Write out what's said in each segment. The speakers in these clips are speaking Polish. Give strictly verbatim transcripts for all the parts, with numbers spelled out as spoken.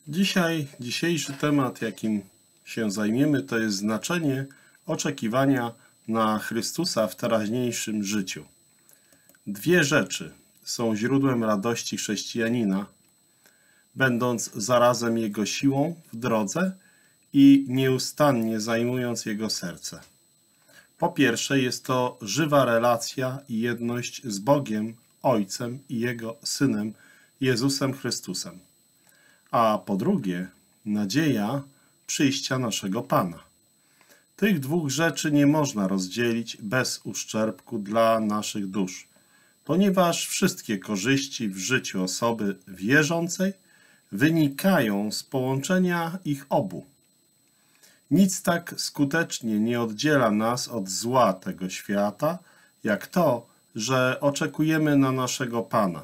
Dzisiaj, dzisiejszy temat, jakim się zajmiemy, to jest znaczenie oczekiwania na Chrystusa w teraźniejszym życiu. Dwie rzeczy są źródłem radości chrześcijanina, będąc zarazem jego siłą w drodze i nieustannie zajmując jego serce. Po pierwsze, jest to żywa relacja i jedność z Bogiem, Ojcem i Jego Synem, Jezusem Chrystusem. A po drugie, nadzieja przyjścia naszego Pana. Tych dwóch rzeczy nie można rozdzielić bez uszczerbku dla naszych dusz, ponieważ wszystkie korzyści w życiu osoby wierzącej wynikają z połączenia ich obu. Nic tak skutecznie nie oddziela nas od zła tego świata, jak to, że oczekujemy na naszego Pana.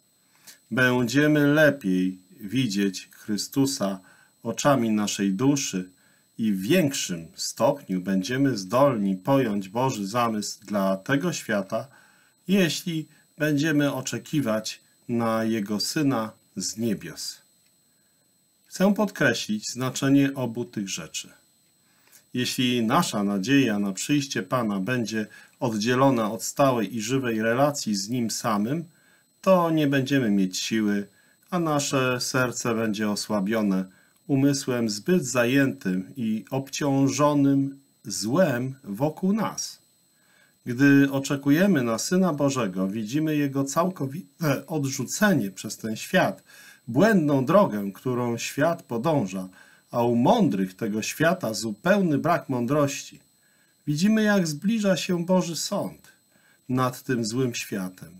Będziemy lepiej widzieć Chrystusa oczami naszej duszy i w większym stopniu będziemy zdolni pojąć Boży zamysł dla tego świata, jeśli będziemy oczekiwać na Jego Syna z niebios. Chcę podkreślić znaczenie obu tych rzeczy. Jeśli nasza nadzieja na przyjście Pana będzie oddzielona od stałej i żywej relacji z Nim samym, to nie będziemy mieć siły, a nasze serce będzie osłabione umysłem zbyt zajętym i obciążonym złem wokół nas. Gdy oczekujemy na Syna Bożego, widzimy Jego całkowite odrzucenie przez ten świat, błędną drogę, którą świat podąża, a u mądrych tego świata zupełny brak mądrości. Widzimy, jak zbliża się Boży Sąd nad tym złym światem,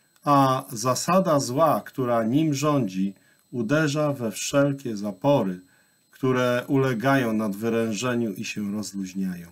a zasada zła, która nim rządzi, uderza we wszelkie zapory, które ulegają nadwyrężeniu i się rozluźniają.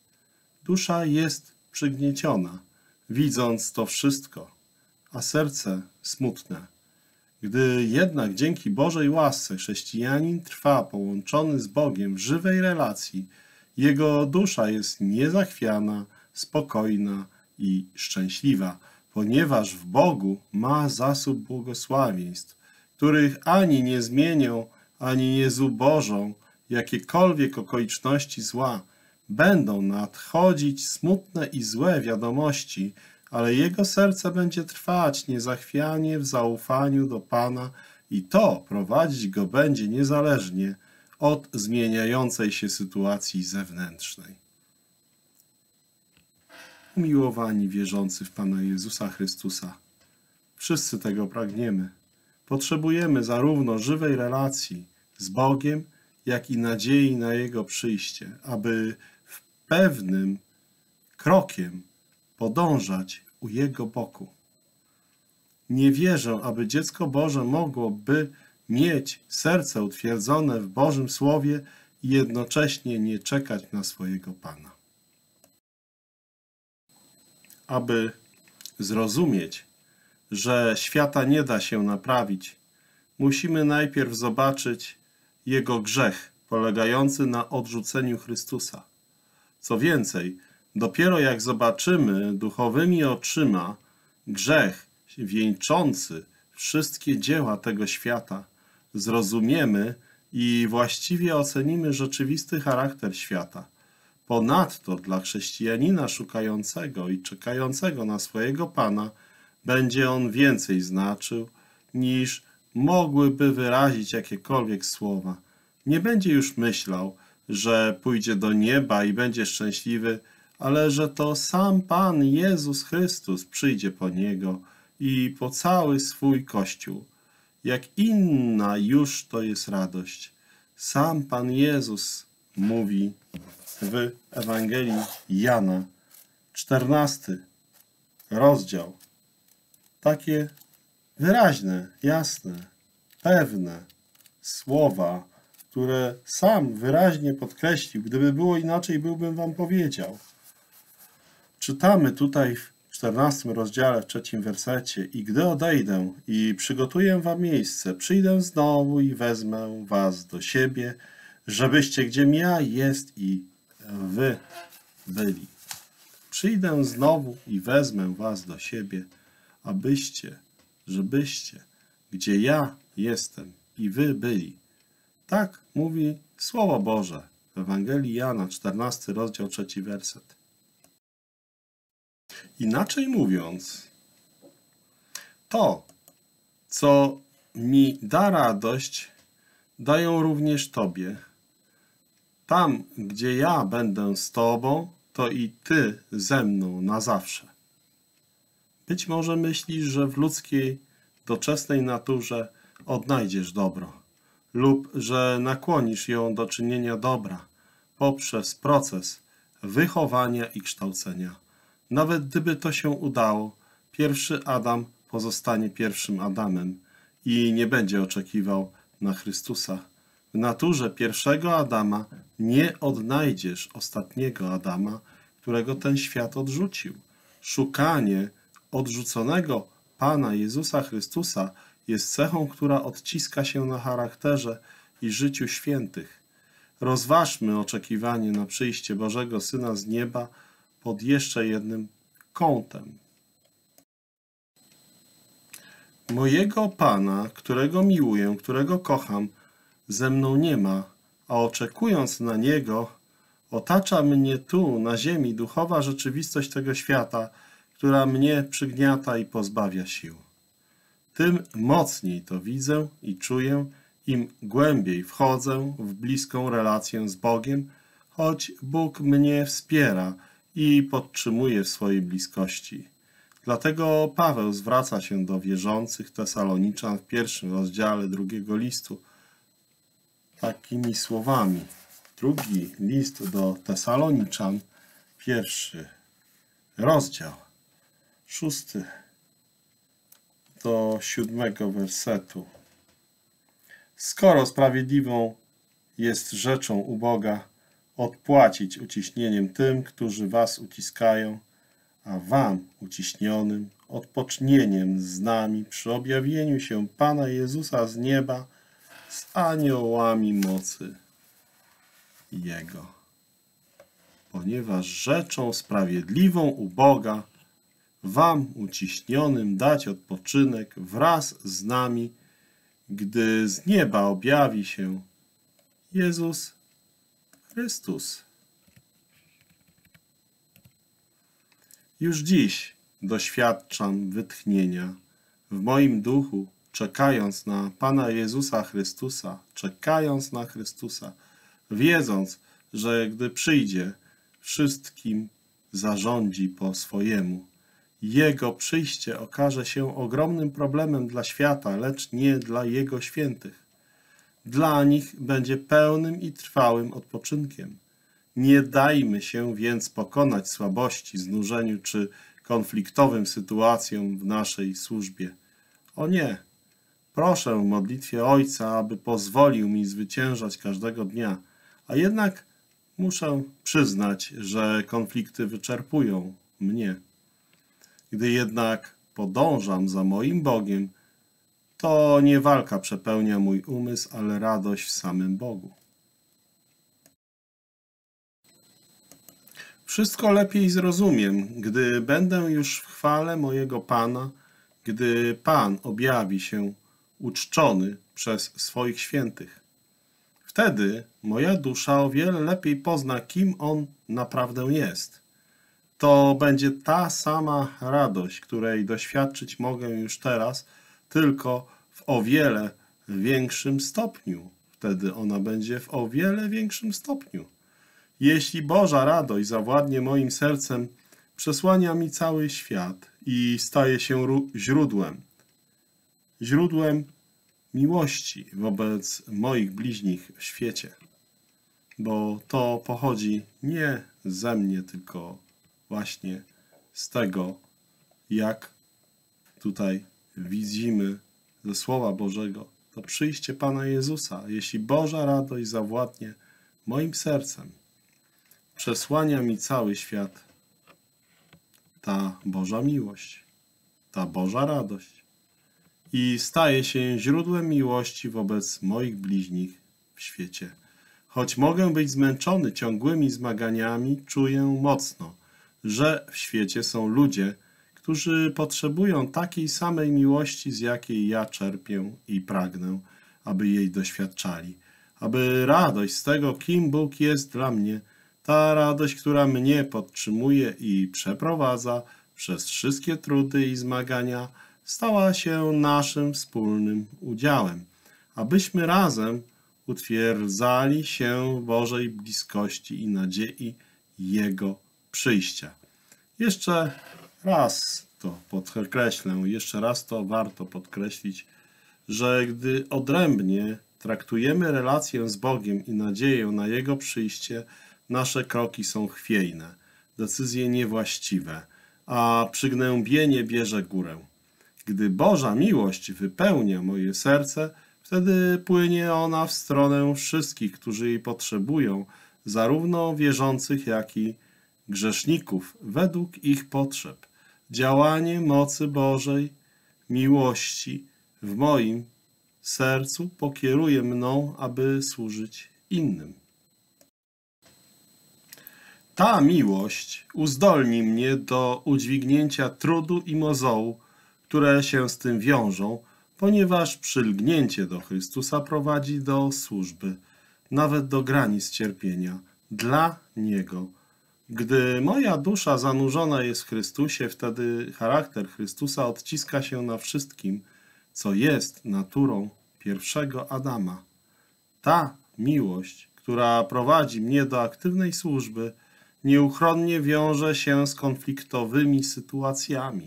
Dusza jest przygnieciona, widząc to wszystko, a serce smutne. Gdy jednak dzięki Bożej łasce chrześcijanin trwa połączony z Bogiem w żywej relacji, jego dusza jest niezachwiana, spokojna i szczęśliwa, ponieważ w Bogu ma zasób błogosławieństw, których ani nie zmienią, ani nie zubożą jakiekolwiek okoliczności zła. Będą nadchodzić smutne i złe wiadomości, ale jego serce będzie trwać niezachwianie w zaufaniu do Pana i to prowadzić go będzie niezależnie od zmieniającej się sytuacji zewnętrznej. Umiłowani wierzący w Pana Jezusa Chrystusa, wszyscy tego pragniemy. Potrzebujemy zarówno żywej relacji z Bogiem, jak i nadziei na Jego przyjście, aby w pewnym krokiem podążać u Jego boku. Nie wierzę, aby dziecko Boże mogłoby mieć serce utwierdzone w Bożym Słowie i jednocześnie nie czekać na swojego Pana. Aby zrozumieć, że świata nie da się naprawić, musimy najpierw zobaczyć jego grzech polegający na odrzuceniu Chrystusa. Co więcej, dopiero jak zobaczymy duchowymi oczyma grzech wieńczący wszystkie dzieła tego świata, zrozumiemy i właściwie ocenimy rzeczywisty charakter świata. Ponadto dla chrześcijanina szukającego i czekającego na swojego Pana będzie on więcej znaczył, niż mogłyby wyrazić jakiekolwiek słowa. Nie będzie już myślał, że pójdzie do nieba i będzie szczęśliwy, ale że to sam Pan Jezus Chrystus przyjdzie po niego i po cały swój Kościół. Jak inna już to jest radość. Sam Pan Jezus mówi w Ewangelii Jana, czternasty rozdział. Takie wyraźne, jasne, pewne słowa, które sam wyraźnie podkreślił. Gdyby było inaczej, byłbym wam powiedział. Czytamy tutaj w czternastym rozdziale, w trzecim wersecie: i gdy odejdę i przygotuję wam miejsce, przyjdę znowu i wezmę was do siebie, żebyście gdziem ja jest i wy byli. Przyjdę znowu i wezmę was do siebie, abyście, żebyście, gdzie ja jestem i wy byli, Tak mówi Słowo Boże w Ewangelii Jana, czternasty rozdział, trzeci werset. Inaczej mówiąc, to, co mi da radość, dają również Tobie. Tam, gdzie ja będę z Tobą, to i Ty ze mną na zawsze. Być może myślisz, że w ludzkiej, doczesnej naturze odnajdziesz dobro lub że nakłonisz ją do czynienia dobra poprzez proces wychowania i kształcenia. Nawet gdyby to się udało, pierwszy Adam pozostanie pierwszym Adamem i nie będzie oczekiwał na Chrystusa. W naturze pierwszego Adama nie odnajdziesz ostatniego Adama, którego ten świat odrzucił. Szukanie odrzuconego Pana Jezusa Chrystusa jest cechą, która odciska się na charakterze i życiu świętych. Rozważmy oczekiwanie na przyjście Bożego Syna z nieba pod jeszcze jednym kątem. Mojego Pana, którego miłuję, którego kocham, ze mną nie ma, a oczekując na Niego, otacza mnie tu, na ziemi, duchowa rzeczywistość tego świata, która mnie przygniata i pozbawia sił. Tym mocniej to widzę i czuję, im głębiej wchodzę w bliską relację z Bogiem, choć Bóg mnie wspiera i podtrzymuje w swojej bliskości. Dlatego Paweł zwraca się do wierzących Tesaloniczan w pierwszym rozdziale drugiego listu takimi słowami. Drugi list do Tesaloniczan, pierwszy rozdział, szósty do siódmego wersetu. Skoro sprawiedliwą jest rzeczą u Boga odpłacić uciśnieniem tym, którzy was uciskają, a wam uciśnionym odpocznieniem z nami przy objawieniu się Pana Jezusa z nieba z aniołami mocy Jego. Ponieważ rzeczą sprawiedliwą u Boga wam uciśnionym dać odpoczynek wraz z nami, gdy z nieba objawi się Jezus Chrystus. Już dziś doświadczam wytchnienia w moim duchu, czekając na Pana Jezusa Chrystusa, czekając na Chrystusa, wiedząc, że gdy przyjdzie, wszystkim zarządzi po swojemu. Jego przyjście okaże się ogromnym problemem dla świata, lecz nie dla Jego świętych. Dla nich będzie pełnym i trwałym odpoczynkiem. Nie dajmy się więc pokonać słabości, znużeniu czy konfliktowym sytuacjom w naszej służbie. O nie! Proszę w modlitwie Ojca, aby pozwolił mi zwyciężać każdego dnia, a jednak muszę przyznać, że konflikty wyczerpują mnie. Gdy jednak podążam za moim Bogiem, to nie walka przepełnia mój umysł, ale radość w samym Bogu. Wszystko lepiej zrozumiem, gdy będę już w chwale mojego Pana, gdy Pan objawi się uczczony przez swoich świętych. Wtedy moja dusza o wiele lepiej pozna, kim On naprawdę jest. To będzie ta sama radość, której doświadczyć mogę już teraz, tylko w o wiele większym stopniu. Wtedy ona będzie w o wiele większym stopniu. Jeśli Boża radość zawładnie moim sercem, przesłania mi cały świat i staje się źródłem, źródłem miłości wobec moich bliźnich w świecie. Bo to pochodzi nie ze mnie, tylko właśnie z tego, jak tutaj widzimy ze Słowa Bożego, to przyjście Pana Jezusa. Jeśli Boża radość zawładnie moim sercem, przesłania mi cały świat, ta Boża miłość, ta Boża radość i staje się źródłem miłości wobec moich bliźnich w świecie. Choć mogę być zmęczony ciągłymi zmaganiami, czuję mocno, że w świecie są ludzie, którzy potrzebują takiej samej miłości, z jakiej ja czerpię i pragnę, aby jej doświadczali. aby radość z tego, kim Bóg jest dla mnie, ta radość, która mnie podtrzymuje i przeprowadza przez wszystkie trudy i zmagania, stała się naszym wspólnym udziałem, abyśmy razem utwierdzali się w Bożej bliskości i nadziei Jego przyjścia. Jeszcze raz to podkreślę, jeszcze raz to warto podkreślić, że gdy odrębnie traktujemy relację z Bogiem i nadzieję na Jego przyjście, nasze kroki są chwiejne, decyzje niewłaściwe, a przygnębienie bierze górę. Gdy Boża miłość wypełnia moje serce, wtedy płynie ona w stronę wszystkich, którzy jej potrzebują, zarówno wierzących, jak i grzeszników, według ich potrzeb. Działanie mocy Bożej, miłości w moim sercu pokieruje mną, aby służyć innym. Ta miłość uzdolni mnie do udźwignięcia trudu i mozołu, które się z tym wiążą, ponieważ przylgnięcie do Chrystusa prowadzi do służby, nawet do granic cierpienia, dla Niego. Gdy moja dusza zanurzona jest w Chrystusie, wtedy charakter Chrystusa odciska się na wszystkim, co jest naturą pierwszego Adama. Ta miłość, która prowadzi mnie do aktywnej służby, nieuchronnie wiąże się z konfliktowymi sytuacjami.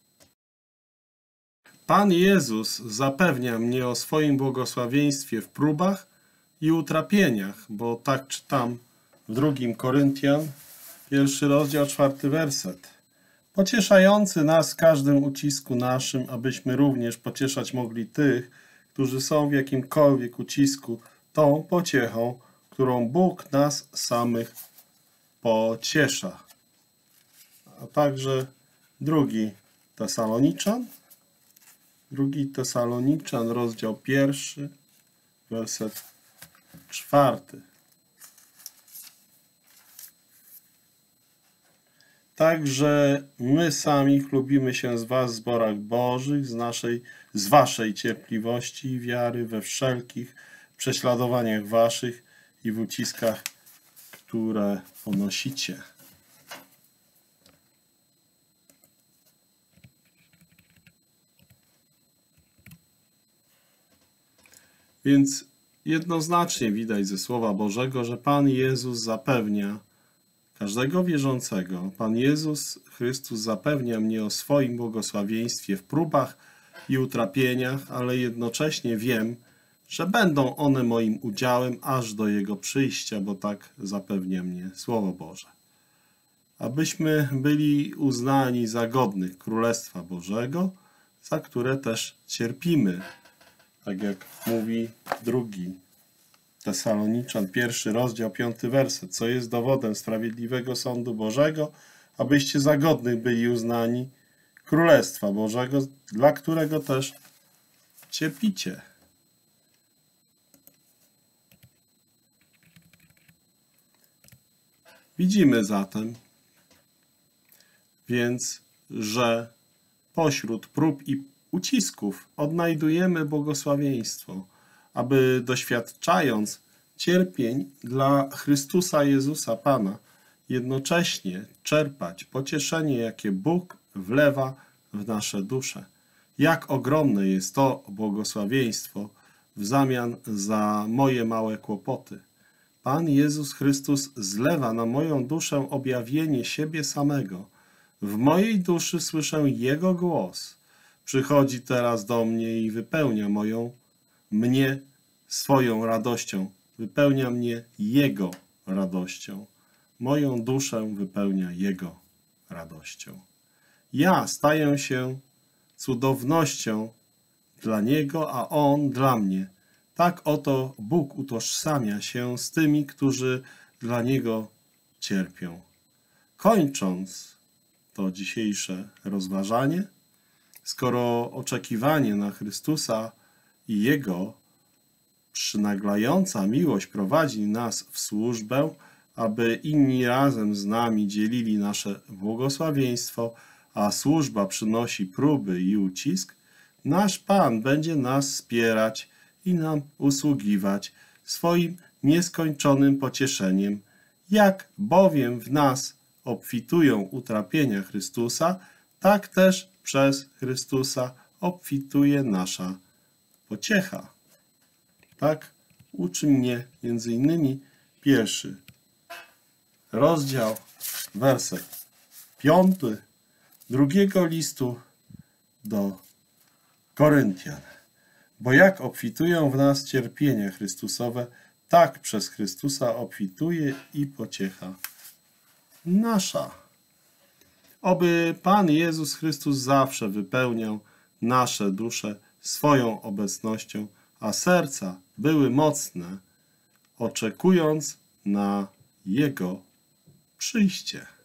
Pan Jezus zapewnia mnie o swoim błogosławieństwie w próbach i utrapieniach, bo tak czytam w drugim Koryntian, pierwszy rozdział, czwarty werset. Pocieszający nas w każdym ucisku naszym, abyśmy również pocieszać mogli tych, którzy są w jakimkolwiek ucisku, tą pociechą, którą Bóg nas samych pociesza. A także drugi Tesaloniczan, drugi Tesaloniczan, rozdział pierwszy, werset czwarty. Także my sami chlubimy się z was w zborach bożych, z, naszej, z waszej cierpliwości i wiary we wszelkich prześladowaniach waszych i w uciskach, które ponosicie. Więc jednoznacznie widać ze Słowa Bożego, że Pan Jezus zapewnia każdego wierzącego. Pan Jezus Chrystus zapewnia mnie o swoim błogosławieństwie w próbach i utrapieniach, ale jednocześnie wiem, że będą one moim udziałem aż do Jego przyjścia, bo tak zapewnia mnie Słowo Boże. Abyśmy byli uznani za godnych Królestwa Bożego, za które też cierpimy. Tak jak mówi drugi Tesaloniczan, pierwszy rozdział, piąty werset, co jest dowodem sprawiedliwego sądu Bożego, abyście za godnych byli uznani Królestwa Bożego, dla którego też cierpicie. Widzimy zatem więc, że pośród prób i ucisków odnajdujemy błogosławieństwo, aby doświadczając cierpień dla Chrystusa Jezusa Pana, jednocześnie czerpać pocieszenie, jakie Bóg wlewa w nasze dusze. Jak ogromne jest to błogosławieństwo w zamian za moje małe kłopoty. Pan Jezus Chrystus zlewa na moją duszę objawienie siebie samego. W mojej duszy słyszę Jego głos. Przychodzi teraz do mnie i wypełnia moją, mnie swoją radością. Wypełnia mnie Jego radością. Moją duszę wypełnia Jego radością. Ja staję się cudownością dla Niego, a On dla mnie. Tak oto Bóg utożsamia się z tymi, którzy dla Niego cierpią. Kończąc to dzisiejsze rozważanie, skoro oczekiwanie na Chrystusa i Jego przynaglająca miłość prowadzi nas w służbę, aby inni razem z nami dzielili nasze błogosławieństwo, a służba przynosi próby i ucisk, nasz Pan będzie nas wspierać i nam usługiwać swoim nieskończonym pocieszeniem. Jak bowiem w nas obfitują utrapienia Chrystusa, tak też przez Chrystusa obfituje nasza pociecha. Tak uczy mnie między innymi pierwszy rozdział, werset piąty drugiego listu do Koryntian. Bo jak obfitują w nas cierpienia Chrystusowe, tak przez Chrystusa obfituje i pociecha nasza. Oby Pan Jezus Chrystus zawsze wypełniał nasze dusze swoją obecnością, a serca były mocne, oczekując na Jego przyjście.